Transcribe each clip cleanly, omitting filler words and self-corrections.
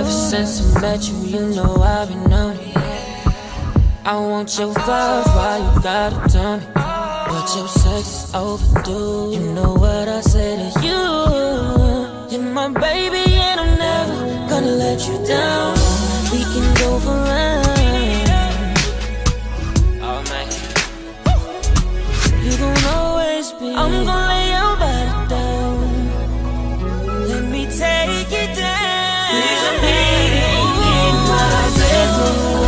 Ever since I met you, you know I've been on it. I want your vibes, why you gotta tell me? But your sex is overdue. You know what I say to you. You're my baby and I'm never gonna let you down. We can go for round. Oh man, you gon' always be. I'm gonna lay your body down. Let me take it down. Please be in my bedroom.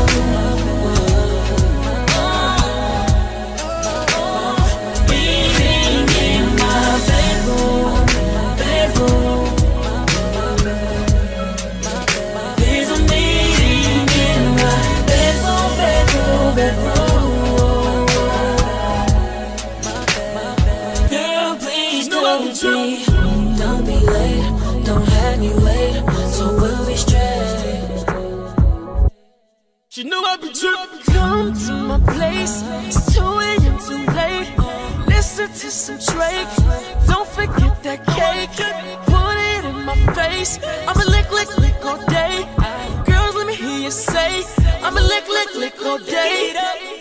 Don't be late, don't have me wait, so we'll be straight. She knew I'd be trippin'. Come to my place, it's 2 a.m. too late. Listen to some Drake, don't forget that cake. Put it in my face, I'ma lick, lick, lick all day. Girls, let me hear you say, I'ma lick, lick, lick all day.